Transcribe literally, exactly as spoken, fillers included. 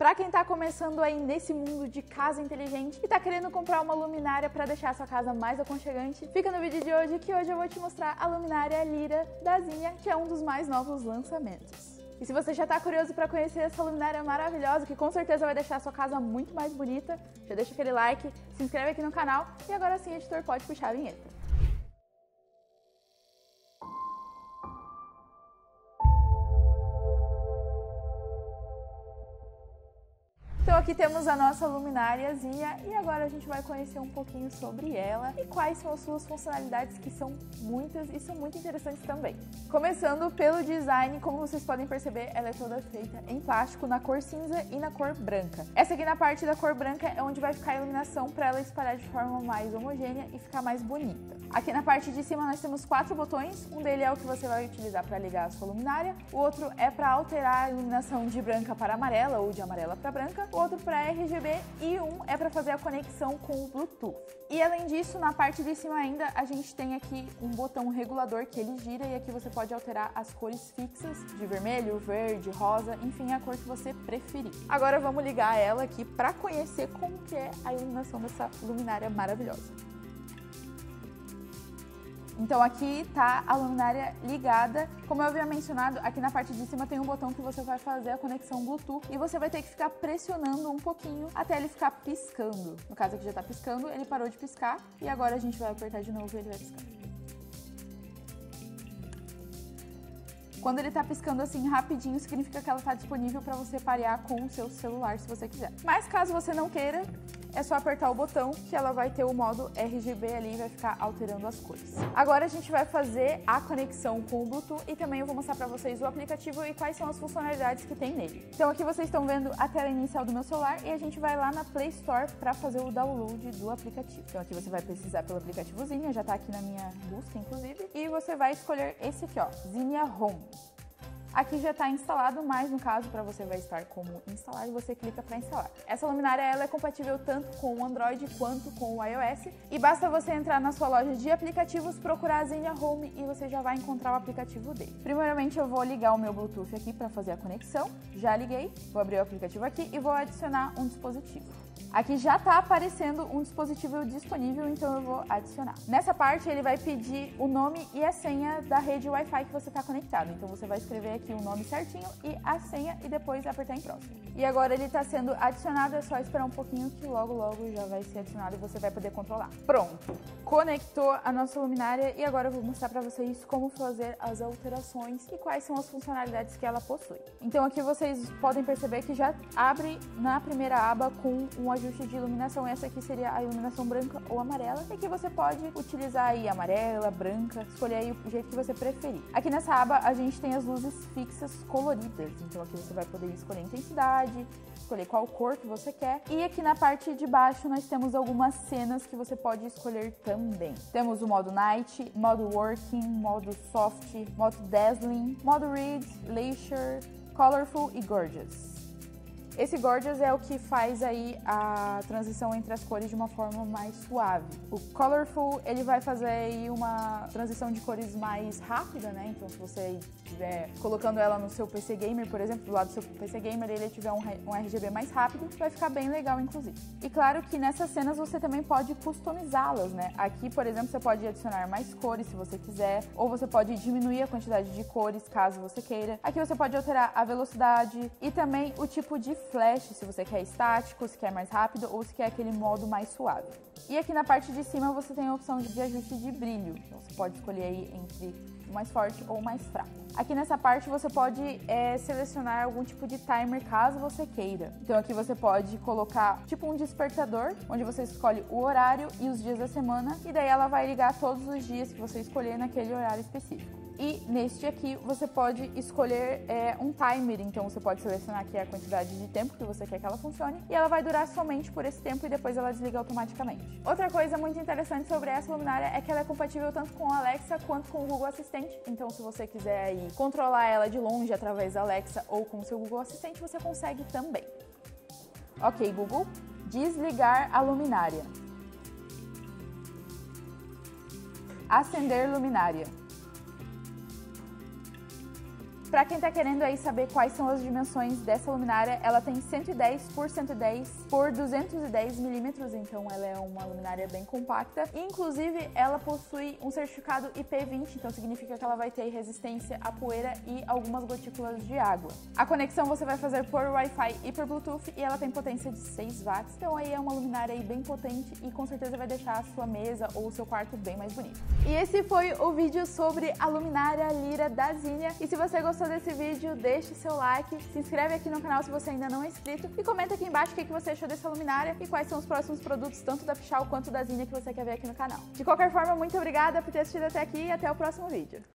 Para quem tá começando aí nesse mundo de casa inteligente e tá querendo comprar uma luminária para deixar a sua casa mais aconchegante, fica no vídeo de hoje que hoje eu vou te mostrar a luminária Lyra da Zinnia, que é um dos mais novos lançamentos. E se você já tá curioso para conhecer essa luminária maravilhosa, que com certeza vai deixar a sua casa muito mais bonita, já deixa aquele like, se inscreve aqui no canal e agora sim, editor, pode puxar a vinheta. Então aqui temos a nossa luminária Zinnia e agora a gente vai conhecer um pouquinho sobre ela e quais são as suas funcionalidades, que são muitas e são muito interessantes também. Começando pelo design, como vocês podem perceber, ela é toda feita em plástico na cor cinza e na cor branca. Essa aqui na parte da cor branca é onde vai ficar a iluminação para ela espalhar de forma mais homogênea e ficar mais bonita. Aqui na parte de cima nós temos quatro botões, um deles é o que você vai utilizar para ligar a sua luminária, o outro é para alterar a iluminação de branca para amarela ou de amarela para branca, o outro para R G B e um é para fazer a conexão com o Bluetooth. E além disso, na parte de cima ainda, a gente tem aqui um botão regulador que ele gira e aqui você pode alterar as cores fixas de vermelho, verde, rosa, enfim, a cor que você preferir. Agora vamos ligar ela aqui para conhecer como que é a iluminação dessa luminária maravilhosa. Então aqui tá a luminária ligada. Como eu havia mencionado, aqui na parte de cima tem um botão que você vai fazer a conexão Bluetooth e você vai ter que ficar pressionando um pouquinho até ele ficar piscando. No caso aqui já tá piscando, ele parou de piscar e agora a gente vai apertar de novo e ele vai piscar. Quando ele tá piscando assim rapidinho, significa que ela tá disponível para você parear com o seu celular se você quiser. Mas caso você não queira, é só apertar o botão que ela vai ter o modo R G B ali e vai ficar alterando as cores. Agora a gente vai fazer a conexão com o Bluetooth e também eu vou mostrar para vocês o aplicativo e quais são as funcionalidades que tem nele. Então aqui vocês estão vendo a tela inicial do meu celular e a gente vai lá na Play Store para fazer o download do aplicativo. Então aqui você vai pesquisar pelo aplicativo Zinnia, já tá aqui na minha busca inclusive, e você vai escolher esse aqui, ó, Zinnia Home. Aqui já está instalado, mas no caso para você vai estar como instalar e você clica para instalar. Essa luminária ela é compatível tanto com o Android quanto com o iOS e basta você entrar na sua loja de aplicativos, procurar a Zinnia Home e você já vai encontrar o aplicativo dele. Primeiramente eu vou ligar o meu Bluetooth aqui para fazer a conexão. Já liguei, vou abrir o aplicativo aqui e vou adicionar um dispositivo. Aqui já está aparecendo um dispositivo disponível, então eu vou adicionar. Nessa parte ele vai pedir o nome e a senha da rede Wi-Fi que você está conectado. Então você vai escrever aqui o nome certinho e a senha e depois apertar em próximo. E agora ele está sendo adicionado, é só esperar um pouquinho que logo logo já vai ser adicionado e você vai poder controlar. Pronto! Conectou a nossa luminária e agora eu vou mostrar para vocês como fazer as alterações e quais são as funcionalidades que ela possui. Então aqui vocês podem perceber que já abre na primeira aba com um ajuste de iluminação. Essa aqui seria a iluminação branca ou amarela e que você pode utilizar aí amarela, branca, escolher aí o jeito que você preferir. Aqui nessa aba a gente tem as luzes fixas coloridas, então aqui você vai poder escolher a intensidade, escolher qual cor que você quer. E aqui na parte de baixo nós temos algumas cenas que você pode escolher também. Temos o modo Night, modo Working, modo Soft, modo Dazzling, modo Read, Leisure, Colorful e Gorgeous. Esse Gorgeous é o que faz aí a transição entre as cores de uma forma mais suave. O Colorful, ele vai fazer aí uma transição de cores mais rápida, né? Então se você estiver colocando ela no seu P C Gamer, por exemplo, do lado do seu P C Gamer, ele tiver um, um R G B mais rápido, vai ficar bem legal, inclusive. E claro que nessas cenas você também pode customizá-las, né? Aqui, por exemplo, você pode adicionar mais cores se você quiser, ou você pode diminuir a quantidade de cores, caso você queira. Aqui você pode alterar a velocidade e também o tipo de flash, se você quer estático, se quer mais rápido ou se quer aquele modo mais suave. E aqui na parte de cima você tem a opção de ajuste de brilho, então você pode escolher aí entre o mais forte ou o mais fraco. Aqui nessa parte você pode é, selecionar algum tipo de timer caso você queira. Então aqui você pode colocar tipo um despertador, onde você escolhe o horário e os dias da semana e daí ela vai ligar todos os dias que você escolher naquele horário específico. E neste aqui você pode escolher é, um timer, então você pode selecionar aqui a quantidade de tempo que você quer que ela funcione e ela vai durar somente por esse tempo e depois ela desliga automaticamente. Outra coisa muito interessante sobre essa luminária é que ela é compatível tanto com a Alexa quanto com o Google Assistente, então se você quiser aí controlar ela de longe através da Alexa ou com o seu Google Assistente, você consegue também. Ok, Google, desligar a luminária. Acender luminária. Pra quem tá querendo aí saber quais são as dimensões dessa luminária, ela tem cento e dez por cento e dez por duzentos e dez milímetros, então ela é uma luminária bem compacta. Inclusive, ela possui um certificado I P vinte, então significa que ela vai ter resistência à poeira e algumas gotículas de água. A conexão você vai fazer por Wi-Fi e por Bluetooth e ela tem potência de seis watts, então aí é uma luminária aí bem potente e com certeza vai deixar a sua mesa ou o seu quarto bem mais bonito. E esse foi o vídeo sobre a luminária Lyra da Zinnia. E se você gostou desse vídeo, deixe seu like, se inscreve aqui no canal se você ainda não é inscrito e comenta aqui embaixo o que você achou dessa luminária e quais são os próximos produtos, tanto da Pichau quanto da Zinnia, que você quer ver aqui no canal. De qualquer forma, muito obrigada por ter assistido até aqui e até o próximo vídeo.